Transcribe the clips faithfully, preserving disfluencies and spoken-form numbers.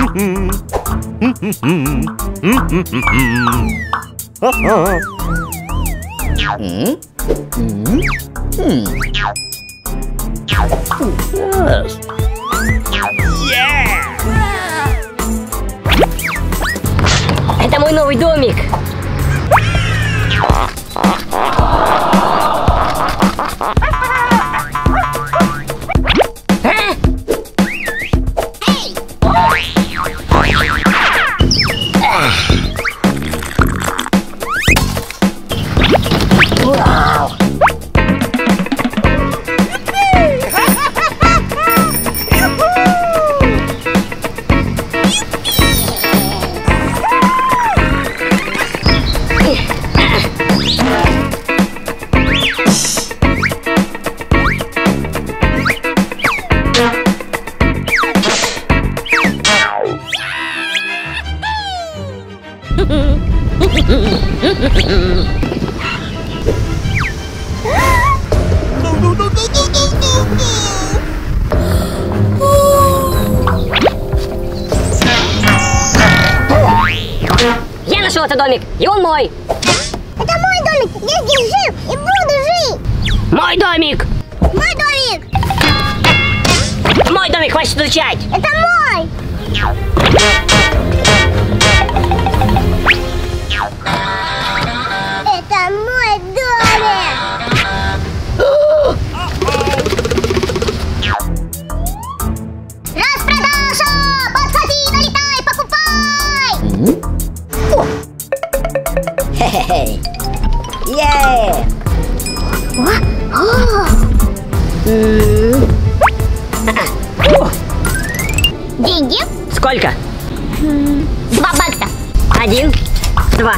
Это мой новый домик. Я нашел этот домик, и он мой. Это мой домик, я здесь жил и буду жить. Мой домик. Мой домик. Мой домик, хватит стучать. Это мой. Это мой домик. Распродажа! Подходи, налетай, покупай! Хе-хе-хе. Е! Деньги? Сколько? Два бакса. Один, два.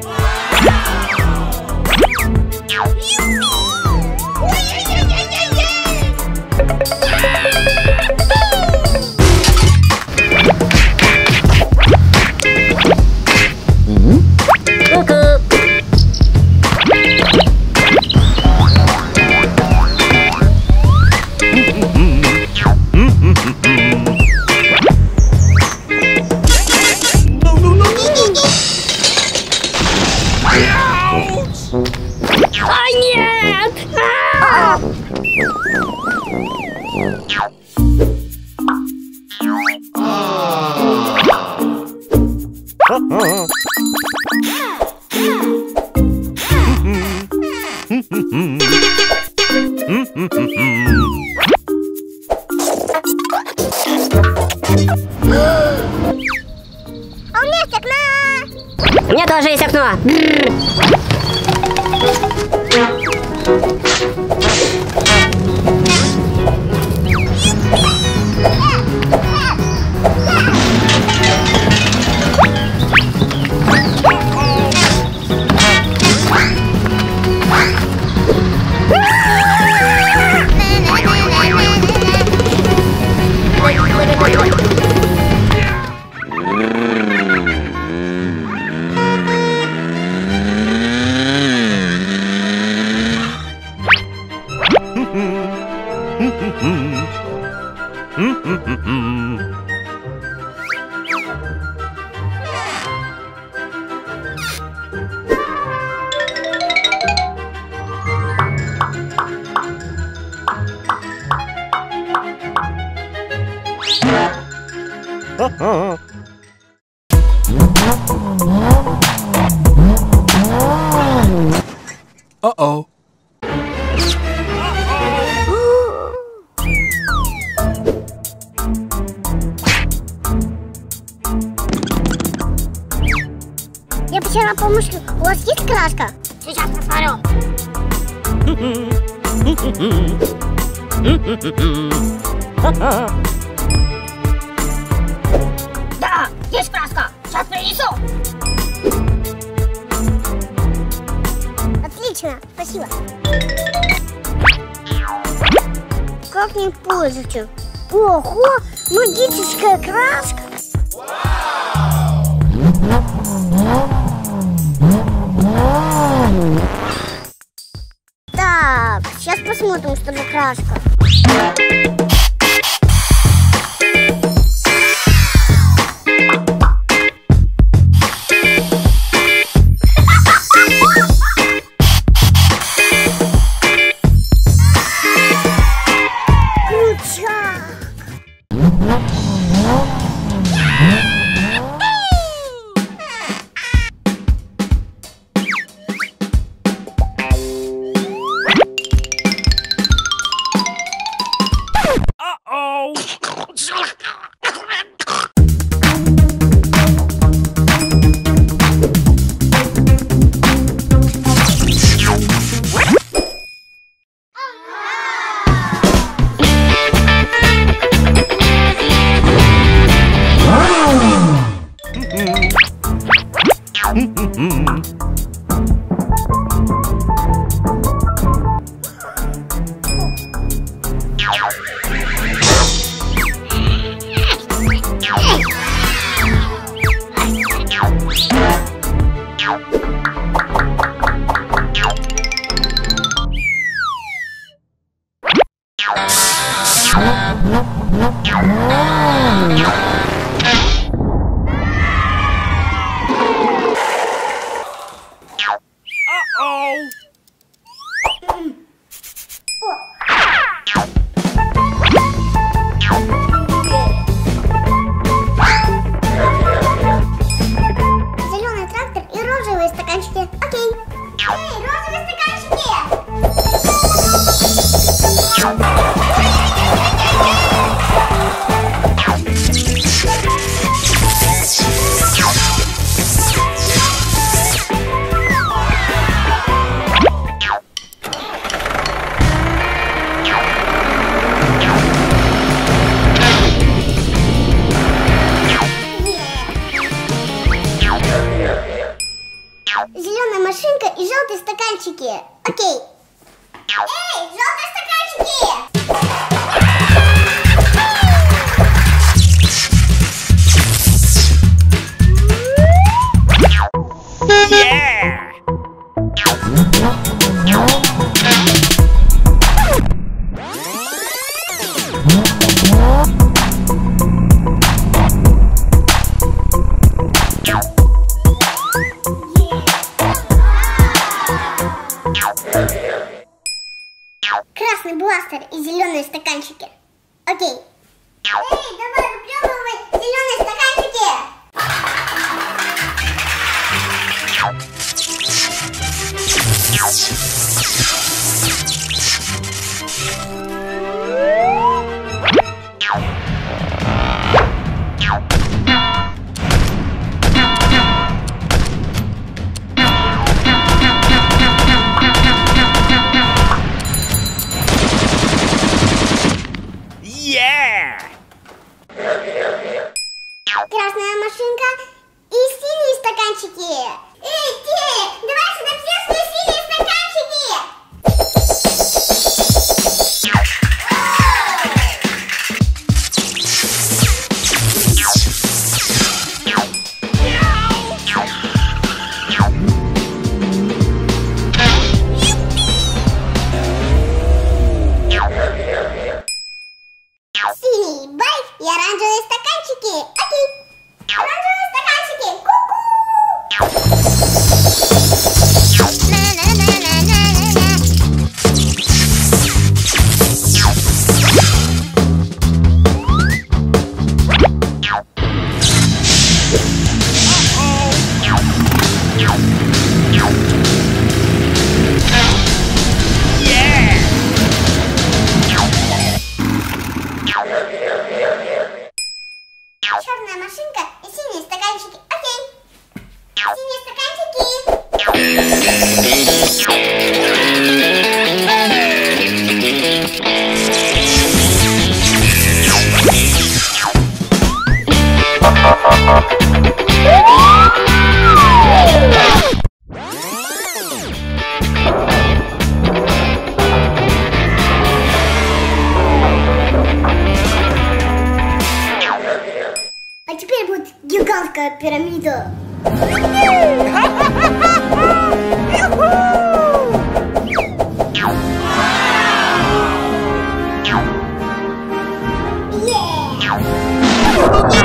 А нет! А! А у меня есть окно. У меня тоже есть окно. Uh-oh. Я потеряла помощь. У вас есть краска? Сейчас посмотрю. Да, есть краска. Сейчас принесу. Отлично, спасибо. Как не пользоваться? Ого, магическая краска. Так, сейчас посмотрим, что за краска. Зеленый трактор и розовые стаканчики. Окей. Эй, розовые стаканчики! Зеленая машинка и желтые стаканчики. Окей. Эй, желтые стаканчики! Красный бластер и зеленые стаканчики. Окей. Эй, давай выплевывай зеленые стаканчики! Красная машинка и синие стаканчики. Эй, Сеня, давай сюда все свои синие стаканчики. Синий байк и оранжевые стаканчики. Окей. Оранжевые стаканчики. Ку-ку. Черная машинка и синие стаканчики. Окей. Синие стаканчики. А теперь будет гигантская пирамида. Yeah!